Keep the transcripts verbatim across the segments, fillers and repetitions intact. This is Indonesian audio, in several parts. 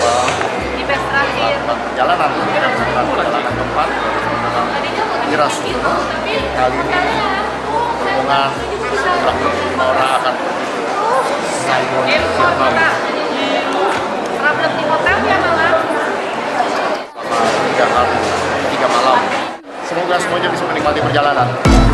Di batch terakhir. Perjalanan, perjalanan keempat. Kira Sutono kali ini rombongan lima orang akan Saigon Vietnam. Problem di hotel ya malah. Selama tiga hari, tiga malam. Semoga semuanya bisa menikmati perjalanan.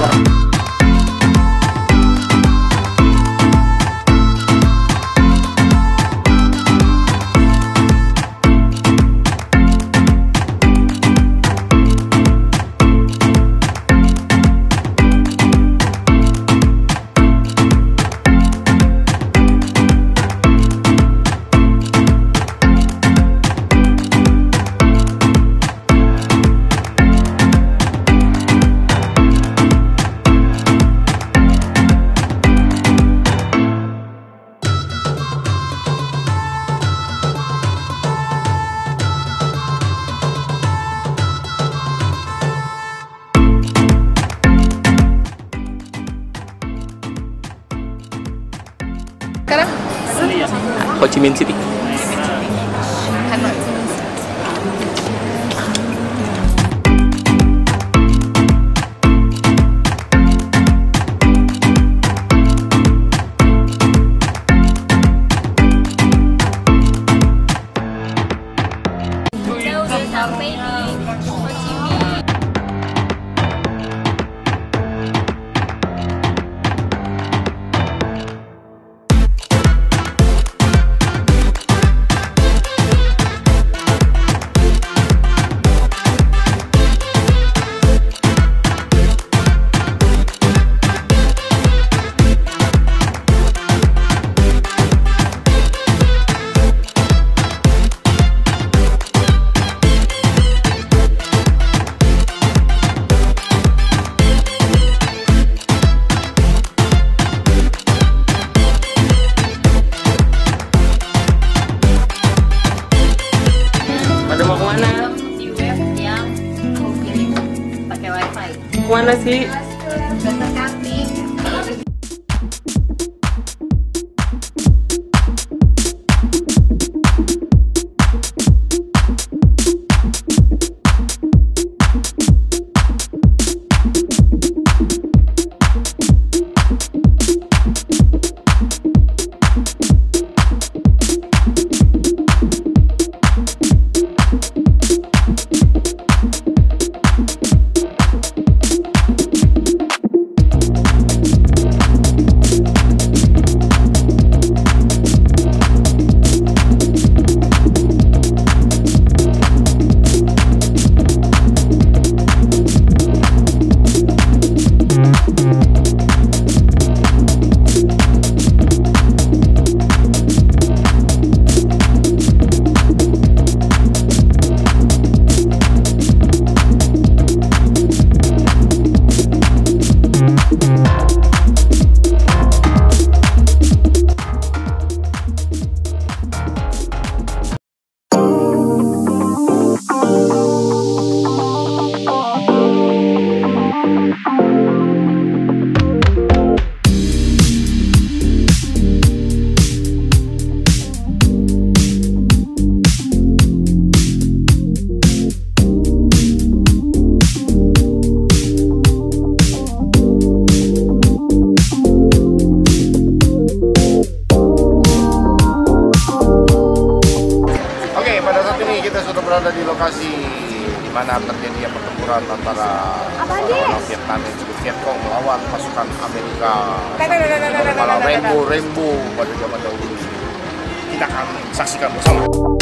Sekarang Ho Chi Minh City. Hanoi. Kita udah sampai di Ho Chi Minh. Pada mau kemana? Di web yang mau pilih pakai wifi. Kemana sih? Dasar kaki. berada di lokasi di mana terjadi pertempuran antara orang Vietnam dan juga Vietcong melawan pasukan Amerika pada Rainbow Rainbow pada zaman dahulu. Kita akan saksikan bersama.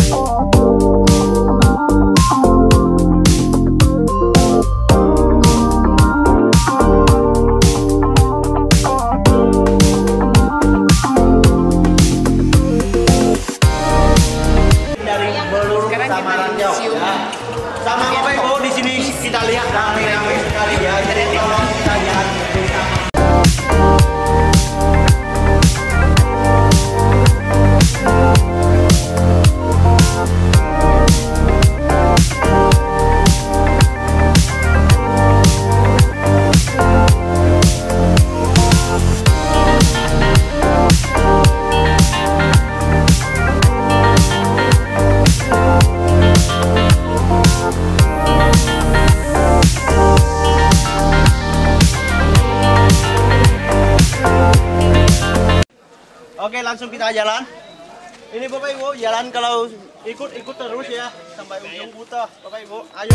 Sama Bapak Ibu di sini kita lihat ramai-ramai sekali ya. Jadi tolong kita lihat bersama. langsung kita jalan. Ini Bapak Ibu, jalan kalau ikut-ikut terus ya sampai ujung Buta. Bapak Ibu, ayo.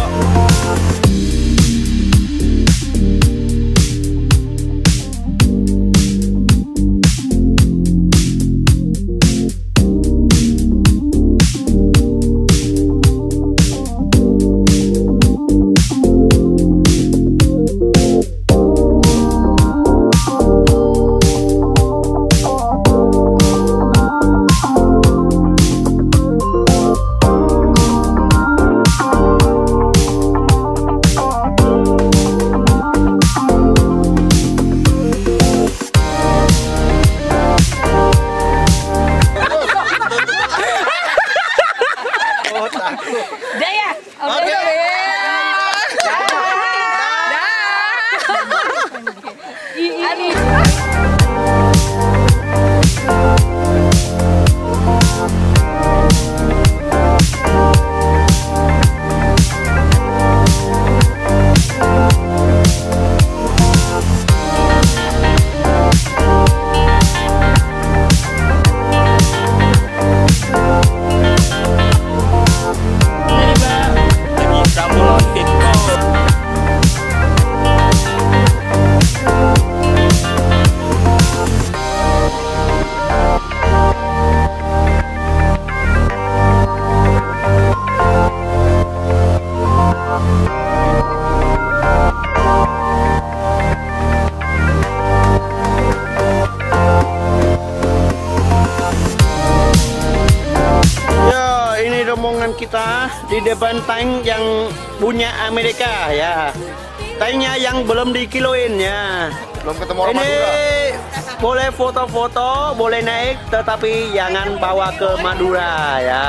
Kita di depan tank yang punya Amerika ya, tanknya yang belum dikiloin ya. Belum ketemu orang Ini Madura. boleh foto-foto, boleh naik, tetapi jangan bawa ke Madura ya.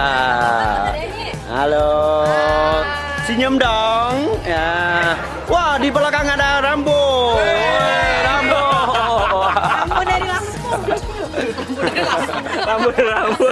Halo, senyum dong ya. Wah, di belakang ada Rambo. Rambo. Rambo dari Lampung. Rambo dari Rambo.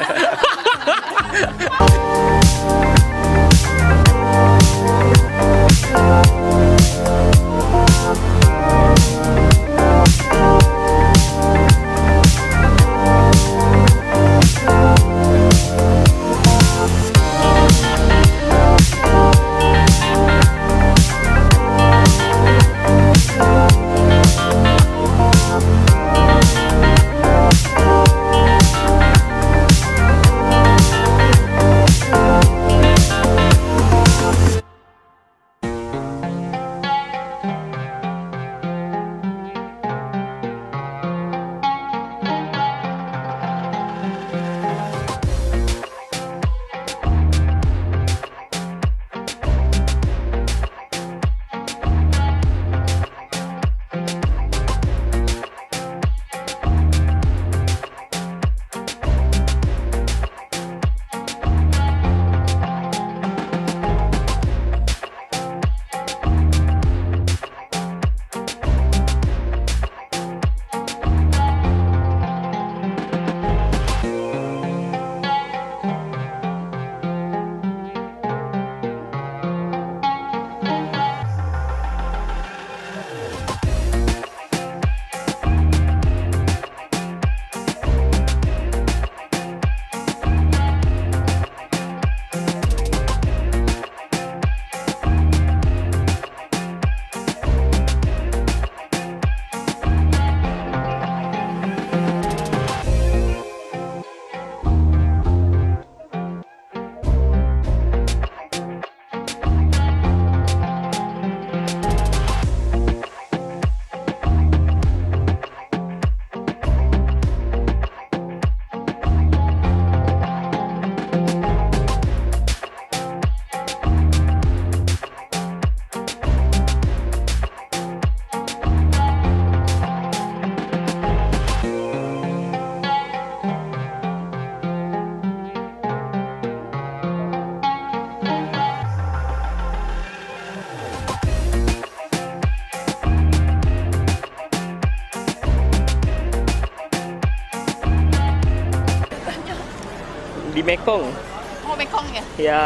di Mekong. Oh, Mekong ya? Ya,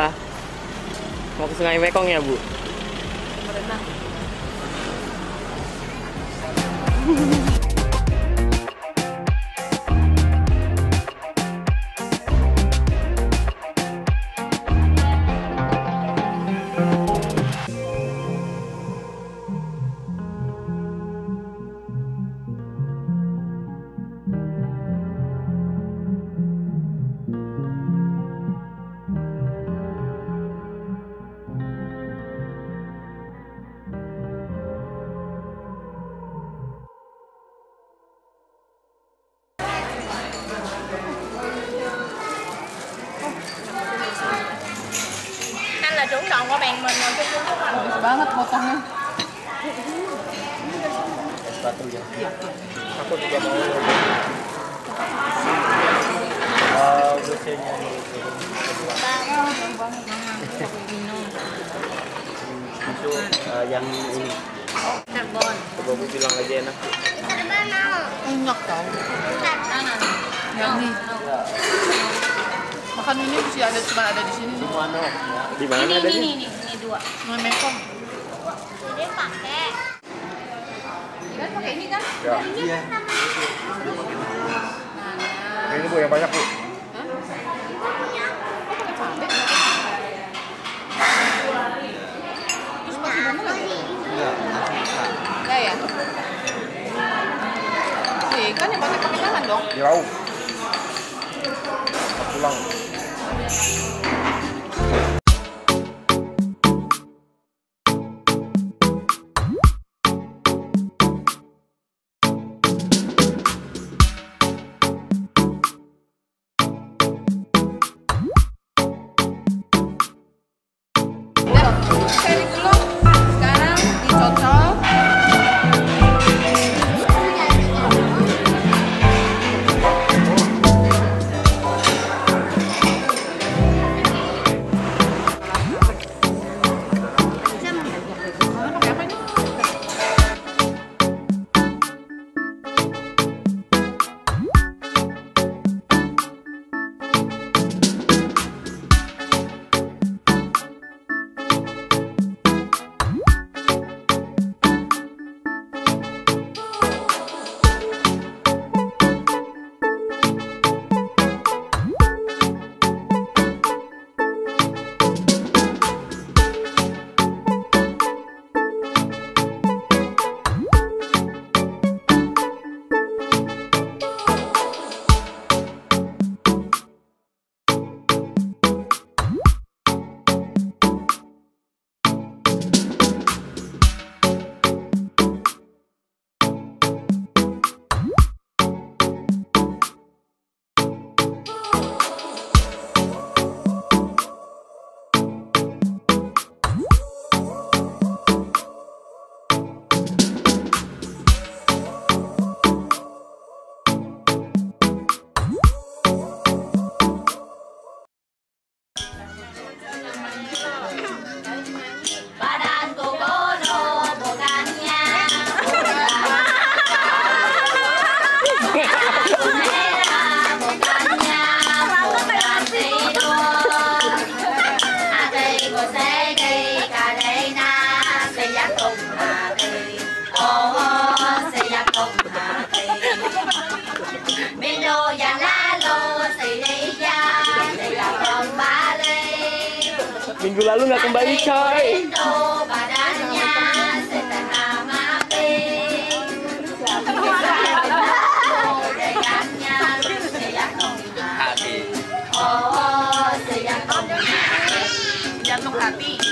mau ke Sungai Mekong ya, Bu? Berenang. là chủ động qua bàn mình ngồi chung chung không ạ? Bagus banget potongnya. Batu ya. Aku juga mau. Oh, biasanya itu uh, yang ini. Karbon. Coba Bu bilang aja enak. Enak tau. Yang nih. Makan ini sih ada cuma ada di sini. Semua no. Di mana Ini, ada ini, nih? ini, ini dua. Cuma Mekong. Jadi pakai. Kan pakai ini kan? Ya. Iya. Ini Bu yang banyak Bu. Terus pakai bumbu lagi? Enggak. Enggak ya? Nih kan yang pakai pakai tangan dong. Di lauk. Pulang. Saya digulung, sekarang dicocol. Pakai apa ini? Badanku kodoh bukannya merah bukannya bukan tidur. Hatiku sedih karena sejatuh hati. Oh, sejatuh hati. Minggu yang lalu si dia tidak kembali. Minggu lalu nggak kembali coy. Rindu badannya setengah mati. Dengannya sejatuh hati. Oh, sejatuh hati. Jantung hati.